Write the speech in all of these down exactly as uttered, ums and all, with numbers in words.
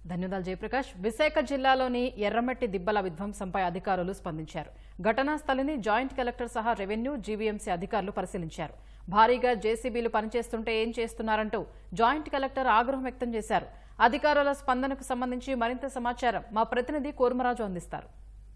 ధన్యవాదాలు జయప్రకాష్. విశాఖ జిల్లాలోని ఎర్రమట్టి దిబ్బల విధ్వంసంపై అధికారులు స్పందించారు. ఘటనా స్థలిని జాయింట్ కలెక్టర్ సహా రెవెన్యూ, జీవీఎంసీ అధికారులు పరిశీలించారు. భారీగా జేసీబీలు పనిచేస్తుంటే ఏం చేస్తున్నారంటూ జాయింట్ కలెక్టర్ ఆగ్రహం వ్యక్తం చేశారు. అధికారుల స్పందనకు సంబంధించి మరింత సమాచారం మా ప్రతినిధి కోర్మరాజు అందిస్తారు.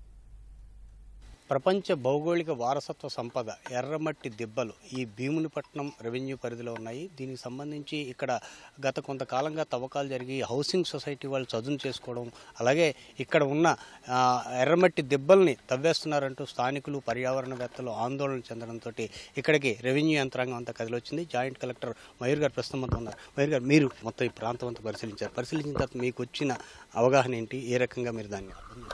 ప్రపంచ భౌగోళిక వారసత్వ సంపద ఎర్రమట్టి దిబ్బలు ఈ భీమునిపట్నం రెవెన్యూ పరిధిలో ఉన్నాయి. దీనికి సంబంధించి ఇక్కడ గత కొంతకాలంగా తవ్వకాలు జరిగి హౌసింగ్ సొసైటీ వాళ్ళు చదును చేసుకోవడం, అలాగే ఇక్కడ ఉన్న ఎర్రమట్టి దిబ్బల్ని తవ్వేస్తున్నారంటూ స్థానికులు, పర్యావరణవేత్తలు ఆందోళన చెందడంతో ఇక్కడికి రెవెన్యూ యంత్రాంగం అంతా కదిలొచ్చింది. జాయింట్ కలెక్టర్ మయూర్ గారు ప్రస్తుతం అంతా ఉన్నారు. మయూర్ గారు, మీరు మొత్తం ఈ ప్రాంతం అంతా పరిశీలించారు. పరిశీలించిన తర్వాత మీకు వచ్చిన అవగాహన ఏంటి? ఏ రకంగా మీరు దాన్ని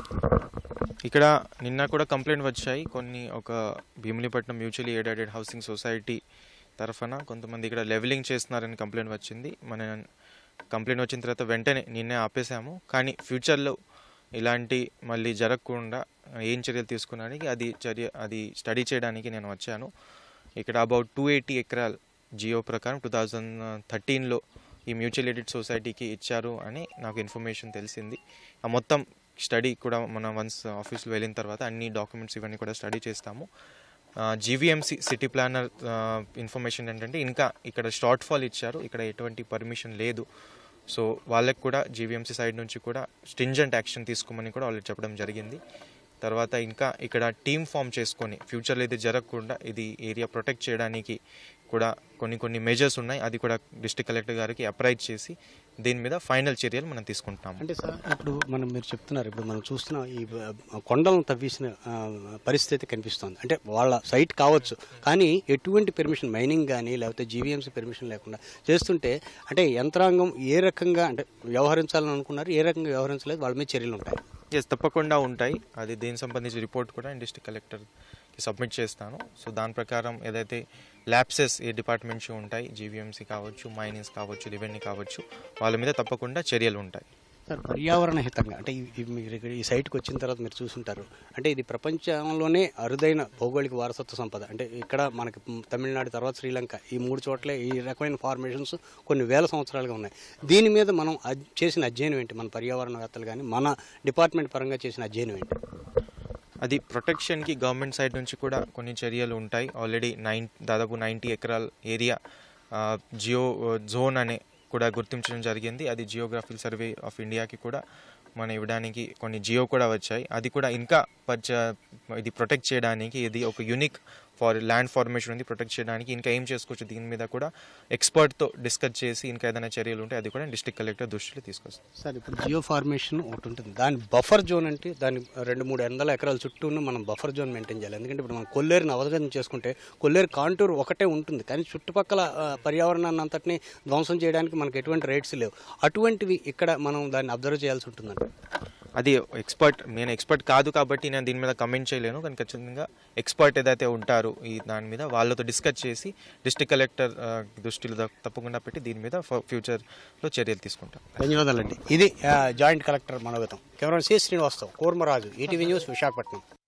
ఇక్కడ నిన్న కూడా కంప్లైంట్ వచ్చాయి. కొన్ని ఒక Bheemunipatnam mutually aided housing society తరఫున కొంతమంది ఇక్కడ లెవెలింగ్ చేస్తున్నారని కంప్లైంట్ వచ్చింది. మన కంప్లైంట్ వచ్చిన తర్వాత వెంటనే నిన్నే ఆపేసాము. కానీ ఫ్యూచర్లో ఇలాంటి మళ్ళీ జరగకుండా ఏం చర్యలు తీసుకోవడానికి అది చర్య అది స్టడీ చేయడానికి నేను వచ్చాను. ఇక్కడ అబౌట్ టూ ఎయిటీ ఎకరాల్ జియో ప్రకారం టూ థౌజండ్ థర్టీన్లో ఈ మ్యూచువల్ ఎయిడెడ్ సొసైటీకి ఇచ్చారు అని నాకు ఇన్ఫర్మేషన్ తెలిసింది. ఆ మొత్తం స్టడీ కూడా మనం వన్స్ ఆఫీస్లో వెళ్ళిన తర్వాత అన్ని డాక్యుమెంట్స్ ఇవన్నీ కూడా స్టడీ చేస్తాము. జీవీఎంసీ సిటీ ప్లానర్ ఇన్ఫర్మేషన్ ఏంటంటే ఇంకా ఇక్కడ షార్ట్ ఫాల్ ఇచ్చారు, ఇక్కడ ఎటువంటి పర్మిషన్ లేదు. సో వాళ్ళకి కూడా జీవీఎంసీ సైడ్ నుంచి కూడా స్ట్రింజెంట్ యాక్షన్ తీసుకోమని కూడా వాళ్ళకి చెప్పడం జరిగింది. తర్వాత ఇంకా ఇక్కడ టీమ్ ఫామ్ చేసుకొని ఫ్యూచర్లో ఇది జరగకుండా ఇది ఏరియా ప్రొటెక్ట్ చేయడానికి కూడా కొన్ని కొన్ని మెజర్స్ ఉన్నాయి. అది కూడా డిస్ట్రిక్ట్ కలెక్టర్ గారికి అప్రైజ్ చేసి దీని మీద ఫైనల్ చర్యలు మనం తీసుకుంటాం. అంటే సార్, ఇప్పుడు మనం మీరు చెప్తున్నారు, ఇప్పుడు మనం చూస్తున్న ఈ కొండలను తవ్వేసిన పరిస్థితి కనిపిస్తుంది. అంటే వాళ్ళ సైట్ కావచ్చు, కానీ ఎటువంటి పెర్మిషన్, మైనింగ్ కానీ లేకపోతే జీవీఎంసీ పెర్మిషన్ లేకుండా చేస్తుంటే అంటే యంత్రాంగం ఏ రకంగా అంటే వ్యవహరించాలని అనుకున్నారు, ఏ రకంగా వ్యవహరించలేదు, వాళ్ళ మీద చర్యలు ఉంటాయి? ఎస్, తప్పకుండా ఉంటాయి. అది దీనికి సంబంధించి రిపోర్ట్ కూడా డిస్ట్రిక్ట్ కలెక్టర్కి సబ్మిట్ చేస్తాను. సో దాని ప్రకారం ఏదైతే ల్యాప్సెస్ ఏ డిపార్ట్మెంట్స్ ఉంటాయి, జీవీఎంసీ కావచ్చు, మైనింగ్స్ కావచ్చు, రెవెన్యూ కావచ్చు, వాళ్ళ మీద తప్పకుండా చర్యలు ఉంటాయి. సార్, పర్యావరణ హితంగా అంటే మీరు ఇక్కడ ఈ సైట్కి వచ్చిన తర్వాత మీరు చూసుంటారు, అంటే ఇది ప్రపంచంలోనే అరుదైన భౌగోళిక వారసత్వ సంపద. అంటే ఇక్కడ మనకి తమిళనాడు తర్వాత శ్రీలంక, ఈ మూడు చోట్లే ఈ రకమైన ఫార్మేషన్స్ కొన్ని వేల సంవత్సరాలుగా ఉన్నాయి. దీని మీద మనం చేసిన అధ్యయనం ఏంటి? మన పర్యావరణవేత్తలు కానీ మన డిపార్ట్మెంట్ పరంగా చేసిన అధ్యయనం ఏంటి? అది ప్రొటెక్షన్కి గవర్నమెంట్ సైడ్ నుంచి కూడా కొన్ని చర్యలు ఉంటాయి. ఆల్రెడీ నైన్ దాదాపు నైంటీ ఎకరాల ఏరియా జియో జోన్ అనే కూడా గుర్తించడం జరిగింది. అది జియోగ్రఫికల్ సర్వే ఆఫ్ ఇండియాకి కూడా మనం ఇవ్వడానికి కొన్ని జియో కూడా వచ్చాయి. అది కూడా ఇంకా పచ్చ ఇది ప్రొటెక్ట్ చేయడానికి ఇది ఒక యూనిక్ ఫార్ ల్యాండ్ ఫార్మేషన్ ఉంది. ప్రొటెక్ట్ చేయడానికి ఇంకా ఏం చేసుకోవచ్చు దీని మీద కూడా ఎక్స్పర్ట్తో డిస్కస్ చేసి ఇంకా ఏదైనా చర్యలు ఉంటే అది కూడా డిస్ట్రిక్ట్ కలెక్టర్ దృష్టిలో తీసుకొస్తాం. సార్, ఇప్పుడు జియో ఫార్మేషన్ ఒకటి ఉంటుంది, దాని బఫర్ జోన్ అంటే దాని రెండు మూడు వందల ఎకరాల చుట్టూ మనం బఫర్ జోన్ మెయింటైన్ చేయాలి. ఎందుకంటే ఇప్పుడు మనం కొల్లేరుని అవగాహన చేసుకుంటే కొల్లేరు కాంటూర్ ఒకటే ఉంటుంది, కానీ చుట్టుపక్కల పర్యావరణాన్ని అంతటిని ధ్వంసం చేయడానికి మనకు ఎటువంటి రైట్స్ లేవు. అటువంటివి ఇక్కడ మనం దాన్ని అబ్జర్వ్ చేయాల్సి ఉంటుందండి. అది ఎక్స్పర్ట్, నేను ఎక్స్పర్ట్ కాదు కాబట్టి నేను దీని మీద కమెంట్ చేయలేను. కానీ ఖచ్చితంగా ఎక్స్పర్ట్ ఏదైతే ఉంటారో ఈ దాని మీద వాళ్ళతో డిస్కస్ చేసి డిస్ట్రిక్ట్ కలెక్టర్ దృష్టిలో తప్పకుండా పెట్టి దీని మీద ఫ్యూచర్లో చర్యలు తీసుకుంటాం. ధన్యవాదాలండి. ఇది జాయింట్ కలెక్టర్ మనోగతం. Camera C Srinivasarao, Kormaraju, ETV news, Visakhapatnam.